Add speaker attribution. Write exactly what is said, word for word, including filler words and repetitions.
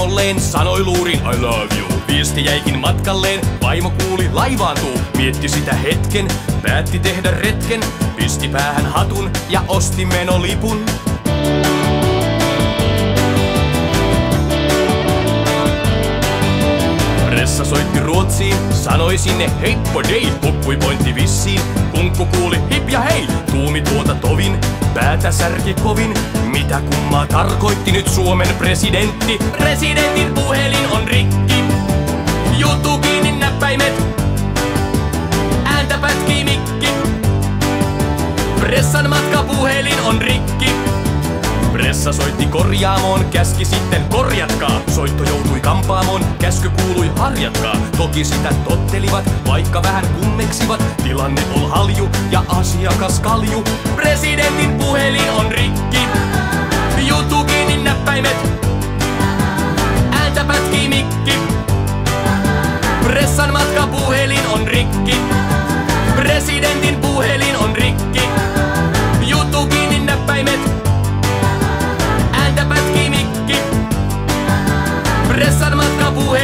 Speaker 1: vaimolleen, sanoi luurin I love you. Viesti jäikin matkalleen, vaimo kuuli laivaantuu. Mietti sitä hetken, päätti tehdä retken. Pisti päähän hatun ja osti menolipun. Pressa soitti Ruotsiin, sanoi sinne heippo dei. Hukkui pointti vissiin, kunkku kuuli hip ja hei. Tuumi tuota tovin, päätä särki kovin. Mitä kummaa tarkoitti nyt Suomen presidentti? Presidentin puhelin on rikki. Juttu kiinni näppäimet, ääntä pätkii mikki. Pressan matkapuhelin on rikki. Pressa soitti korjaamoon, käski sitten korjatkaa. Soitto joutui kampaamoon, käsky kuului harjatkaa. Toki sitä tottelivat, vaikka vähän kummeksivat. Tilanne on halju ja asiakas kalju. Presidentin puhelin on rikki. Juttu kiinni näppäimet, ääntä pätkii mikki. Pressan matkapuhelin on rikki. Presidentin puhelin on rikki. Juttu kiinni näppäimet, ääntä pätkii mikki. Pressan matkapuhelin